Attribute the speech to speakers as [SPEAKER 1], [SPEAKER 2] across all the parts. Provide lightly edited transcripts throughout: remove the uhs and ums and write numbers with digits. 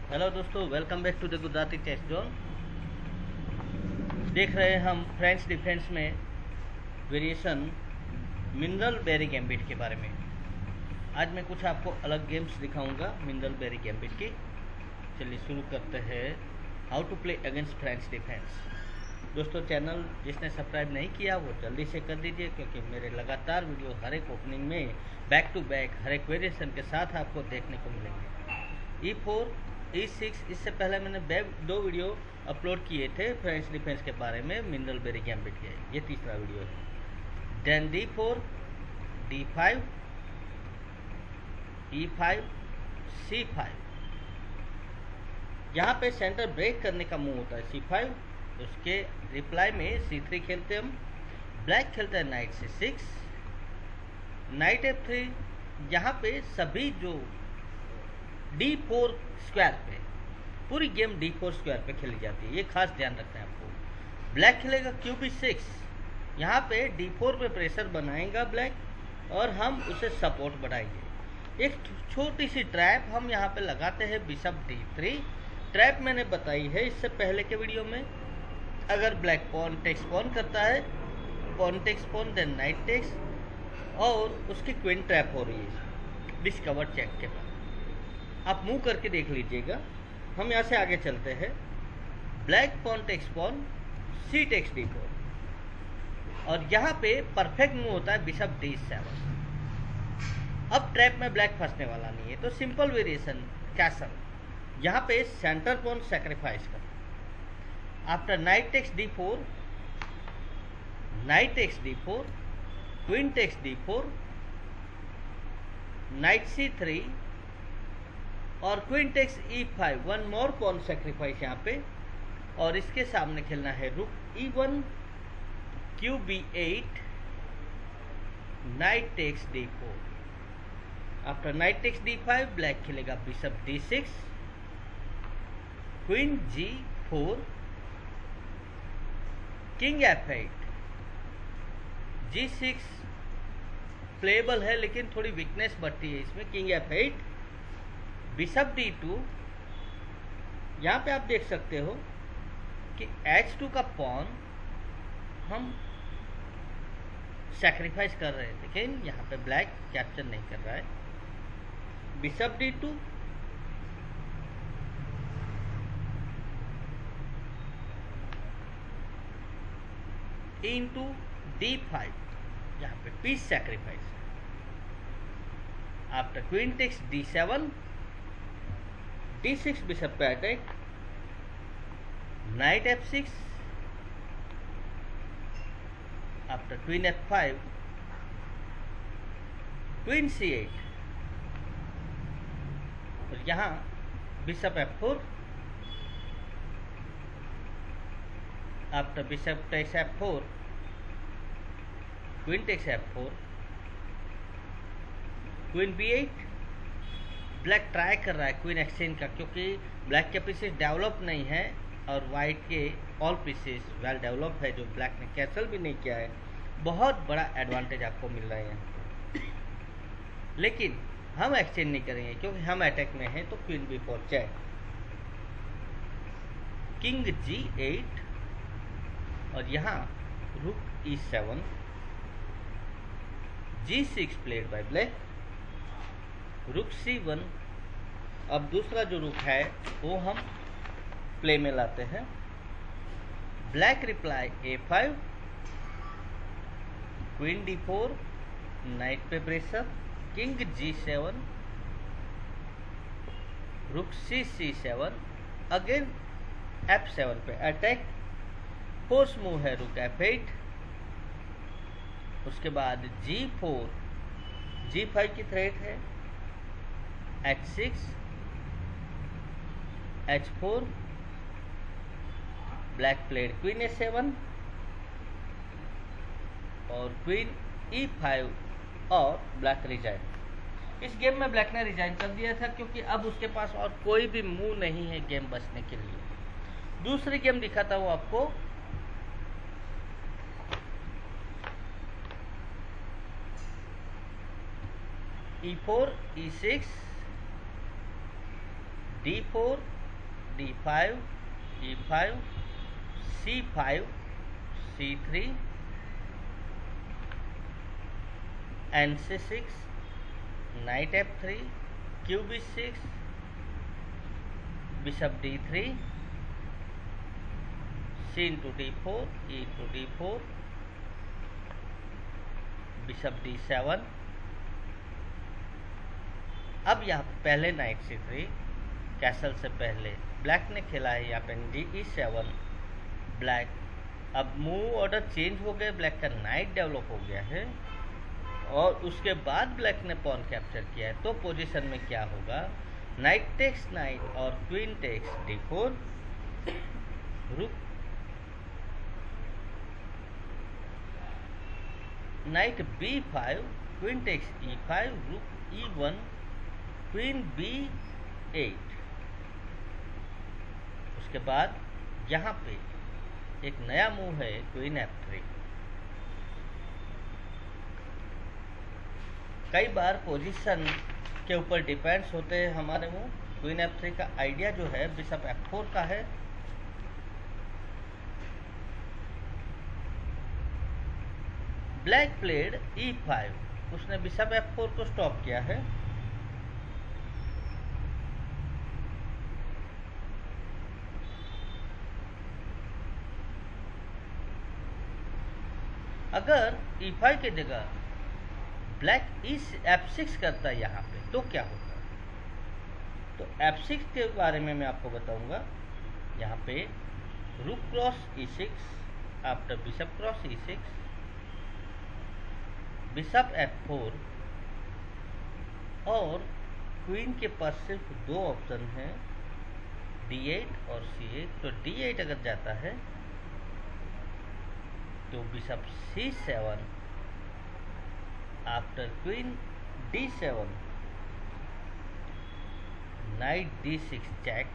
[SPEAKER 1] Hello दोस्तों, welcome back to the Gujarati chess zone. देख रहे हैं हम फ्रेंच डिफेंस में वेरिएशन मिनरल बेरी गैम्बिट के बारे में। आज मैं कुछ आपको अलग गेम्स दिखाऊंगा मिनरल बेरी गैम्बिट की। चलिए शुरू करते हैं। How to play against French defence. दोस्तों, चैनल जिसने सब्सक्राइब नहीं किया वो जल्दी से कर दीजिए, क्योंकि मेरे लगातार वीडियो हर एक ओपनिंग में बैक टू बैक हर एक वेरिएशन के साथ आपको देखने को मिलेंगे। E4 E6, इससे पहले मैंने दो वीडियो अपलोड किए थे फ्रेंच डिफेंस के बारे में मिनरल बेरी गैम्बिट के। ये तीसरा वीडियो है। Then D4 D5 E5 C5। यहाँ पे सेंटर ब्रेक करने का मूव होता है C5। उसके रिप्लाई में C3 खेलते हम। ब्लैक खेलता है नाइट C6, नाइट F3। यहाँ पे सभी जो D4 स्क्वायर पे, पूरी गेम D4 स्क्वायर पे खेली जाती है, ये खास ध्यान रखना है आपको। ब्लैक खेलेगा QB6। यहाँ पे D4 पे प्रेशर बनाएगा ब्लैक और हम उसे सपोर्ट बढ़ाएंगे। एक छोटी सी ट्रैप हम यहाँ पे लगाते हैं बिशप D3। ट्रैप मैंने बताई है इससे पहले के वीडियो में। अगर ब्लैक पॉन टेक्स पॉन करता है, pawn takes pawn then knight takes, और उसकी क्वीन ट्रैप हो रही है डिस्कवर चेक के बाद। आप मूव करके देख लीजिएगा। हम यहाँ से आगे चलते हैं। Black pawn takes pawn, C takes D4, और यहाँ पे परफेक्ट मूव होता है बिशप D7। अब ट्रैप में ब्लैक फंसने वाला नहीं है, तो सिंपल वेरिएशन कैसल। यहाँ पे सेंटर पॉन सेक्रीफाइस कर। After knight takes D4, knight takes D4, queen takes D4, knight C3 और queen takes E5। One more pawn sacrifice यहाँ पे। और इसके सामने खेलना है rook E1 QB8, knight takes D4। After knight takes D5 black खेलेगा bishop D6, queen G4, king F8, G6 playable है लेकिन थोड़ी वीकनेस बढ़ती है इसमें। King F8, bishop D2। यहाँ पे आप देख सकते हो कि H2 का पॉन हम सैक्रिफाइस कर रहे हैं, लेकिन यहाँ पे ब्लैक कैप्चर नहीं कर रहा है। Bishop D2, into D5। यहाँ पे piece sacrifice. After queen takes D7, D6 bishop पे attack, knight F6। After queen F5, queen C8, और यहाँ bishop F4। After bishop takes F4, queen takes F4, queen B8। Black try कर रहा है queen exchange का, क्योंकि black के pieces develop नहीं है और वाइट के ऑल पीसेस वेल डेवलप है, जो ब्लैक ने कैसल भी नहीं किया है। बहुत बड़ा एडवांटेज आपको मिल रहा है यहाँ। लेकिन हम एक्सचेंज नहीं करेंगे क्योंकि हम अटैक में हैं। तो queen B4 check, king G8, और यहाँ रुक E7, G6 played by black, रुक C1। अब दूसरा जो रुक है वो हम प्ले में लाते हैं। Black reply A5, queen D4, knight पे pressure, king G7, rook C7, again F7 पे अटैक। फोर्स मूव है रुक F8। उसके बाद G4, G5 की थ्रेट है, H6, H4, black played queen A7 और क्वीन E5, और ब्लैक रिजाइन। इस गेम में ब्लैक ने रिजाइन कर दिया था क्योंकि अब उसके पास और कोई भी मूव नहीं है गेम बचने के लिए। दूसरी गेम दिखाता हूँ आपको। E4 E6 D4 D5, E5, C5, C3, NC6, knight F3, QB6, bishop D3, C into D4, E into D4, bishop D7। अब यहाँ पहले नाइट C3 कैसल से पहले ब्लैक ने खेला है यहाँ पे E7 ब्लैक। अब मूव ऑर्डर चेंज हो गए, ब्लैक का नाइट डेवलप हो गया है और उसके बाद ब्लैक ने पॉन कैप्चर किया है। तो पोजीशन में क्या होगा, नाइट टेक्स नाइट और queen takes D4, rook night B5, queen takes E5, rook E1, queen B8। उसके बाद यहाँ पे एक नया मूव है क्वीन F3। कई बार पोजीशन के ऊपर डिपेंड्स होते हैं हमारे मूव। क्वीन F3 का आइडिया जो है बिशप F4 का है। ब्लैक प्लेड E5, उसने बिशप F4 को स्टॉप किया है। अगर E5 की जगह ब्लैक F6 करता है यहाँ पे तो क्या होता है, तो F6 के बारे में मैं आपको बताऊंगा। यहाँ पे rook cross E6 after bishop cross E6, bishop F4 और क्वीन के पास सिर्फ दो ऑप्शन हैं, D8 और C8। तो D8 अगर जाता है तो bishop C7 after queen D7, knight D6 check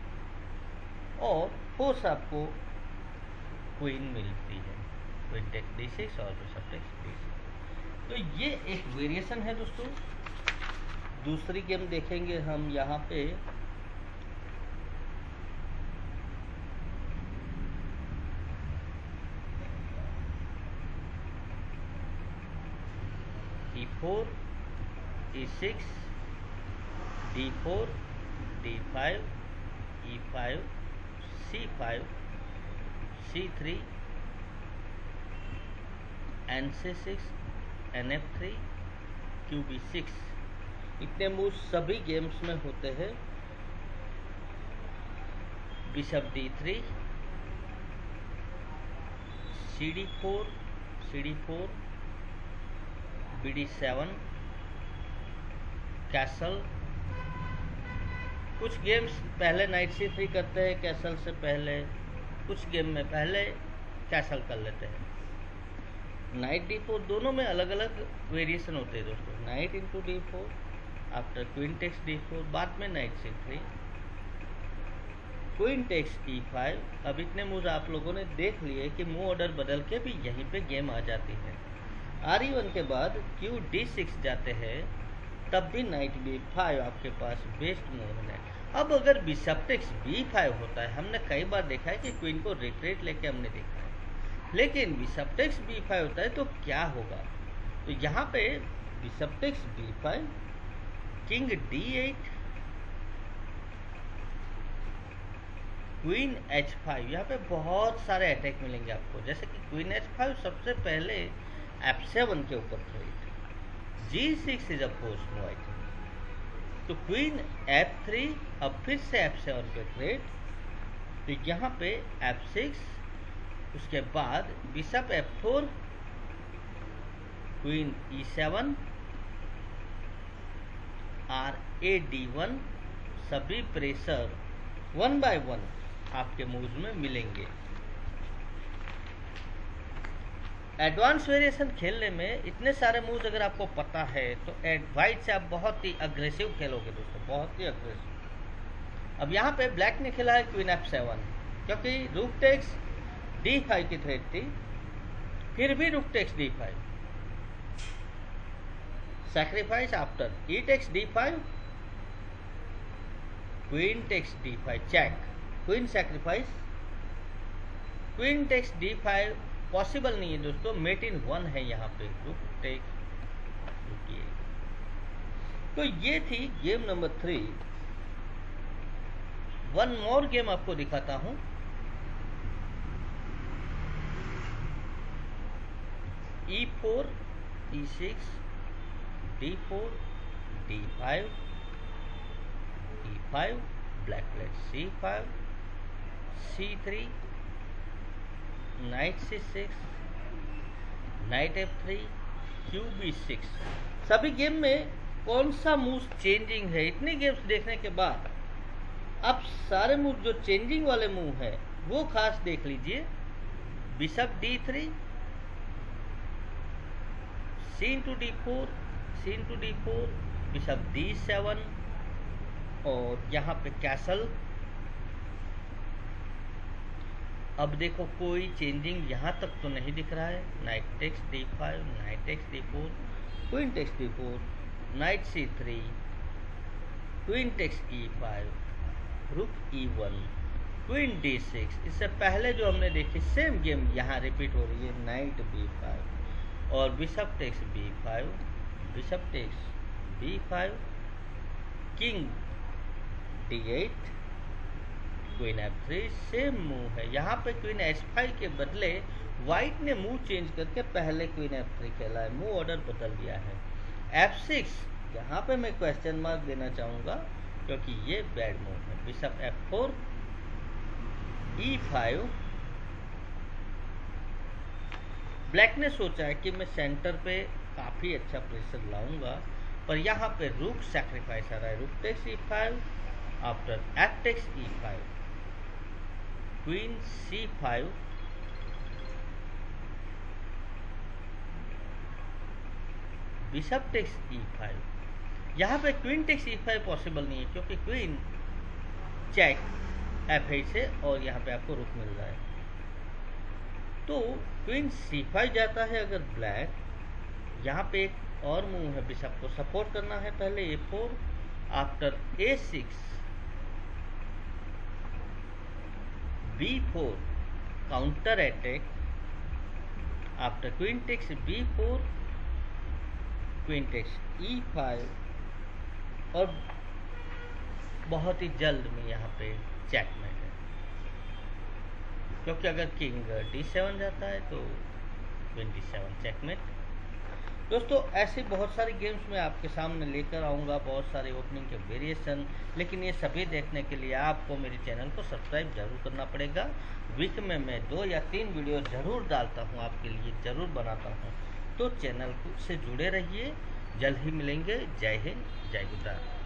[SPEAKER 1] और फोर्स आपको क्वीन मिलती है, क्वीन टेक D6 और बिशप टेक D6। तो ये एक वेरिएशन है दोस्तों। दूसरी गेम देखेंगे हम यहाँ पे। E4, E6, D4, D5, E5, C5, C3, NC6, NF3, QB6। इतने मूव सभी गेम्स में होते हैं। Bishop D3, CD4, CD4, BD7, castle. कुछ गेम्स पहले नाइट C3 करते हैं कैसल से पहले, कुछ गेम में पहले कैसल कर लेते हैं। नाइट D4 दोनों में अलग अलग वेरिएशन होते हैं दोस्तों। Knight into D4 after queen takes D4, बाद में night C3, queen takes E5। अब इतने मूव आप लोगों ने देख लिए कि मूव ऑर्डर बदल के भी यहीं पे गेम आ जाती है। RE1 के बाद क्यू D6 जाते हैं, तब भी नाइट B5 आपके पास बेस्ट मूव है। अब अगर बिशप टेक्स B5 होता है, हमने कई बार देखा है कि क्वीन को रिट्रीट लेके हमने देखा है, लेकिन बिशप टेक्स B5 होता है तो क्या होगा। तो यहाँ पे bishop takes B5, king D8, queen H5। यहाँ पे बहुत सारे अटैक मिलेंगे आपको, जैसे कि क्वीन H5 सबसे पहले F7 के ऊपर threat, G6 is a post move I think. तो क्वीन F3, अब फिर से F7 पे थ्रेट, तो यहाँ पे F6, उसके बाद bishop F4, queen E7, RAD1। सभी प्रेशर 1 by 1 आपके मूव्स में मिलेंगे। एडवांस वेरिएशन खेलने में इतने सारे मूव्स अगर आपको पता है तो वाइट से आप बहुत ही अग्रेसिव खेलोगे दोस्तों, बहुत ही अग्रेसिव। अब यहाँ पे ब्लैक ने खेला है क्वीन F7, क्योंकि रूक टेक्स D5 की थ्रेट थी, फिर भी rook takes D5, sacrifice after E takes D5, queen takes d5 check, queen sacrifice, queen takes d5 possible नहीं है दोस्तों, मेट इन 1 है यहाँ पे, रुक टेक्स। तो ये थी game number 3। One more game आपको दिखाता हूं। e4 e6 d4 d5 e5 black plate c5 c3 night c6 night f3 qb6। सभी गेम में कौन सा मूव चेंजिंग है? इतने गेम्स देखने के बाद अब सारे मूव जो चेंजिंग वाले मूव है वो खास देख लीजिए। Bishop d3 c into d4 bishop d7 और यहाँ पे कैसल। अब देखो कोई चेंजिंग यहाँ तक तो नहीं दिख रहा है। Knight takes d5 knight takes d4 queen takes d4 knight c3 queen takes e5 rook e1 queen d6। इससे पहले जो हमने देखी सेम गेम यहाँ रिपीट हो रही है। नाइट b5 और bishop takes b5 bishop takes b5 king d8 queen f3। Same move है यहाँ पे। क्वीन h5 के बदले व्हाइट ने मूव चेंज करके पहले क्वीन f3 खेला है, मूव ऑर्डर बदल दिया है। f6 यहाँ पे मैं क्वेश्चन मार्क देना चाहूंगा क्योंकि ये बैड मूव है। बिशप f4 e5 ब्लैक ने सोचा है कि मैं सेंटर पे काफी अच्छा प्रेशर लाऊंगा, पर यहाँ पे रूक सैक्रिफाइस आ रहा है। Rook takes e5 after f takes e5 queen c5 bishop takes e5। यहाँ पे क्वीन टेक्स e5 पॉसिबल नहीं है क्योंकि क्वीन चेक f8 से और यहाँ पे आपको रुक मिल रहा है। तो क्वीन c5 जाता है अगर ब्लैक। यहाँ पे एक और मूव है, बिशप को सपोर्ट करना है। पहले a4 after a6 b4 counter attack after queen takes b4 queen takes e5 और बहुत ही जल्द में यहाँ पे चेकमेट है क्योंकि अगर किंग d7 जाता है तो क्वीन d7 चेकमेट। दोस्तों ऐसे बहुत सारे गेम्स मैं आपके सामने लेकर आऊँगा, बहुत सारे ओपनिंग के वेरिएशन, लेकिन ये सभी देखने के लिए आपको मेरे चैनल को सब्सक्राइब जरूर करना पड़ेगा। वीक में मैं 2 या 3 वीडियो जरूर डालता हूँ, आपके लिए जरूर बनाता हूँ। तो चैनल से जुड़े रहिए। जल्द ही मिलेंगे। जय हिंद, जय गुजरात।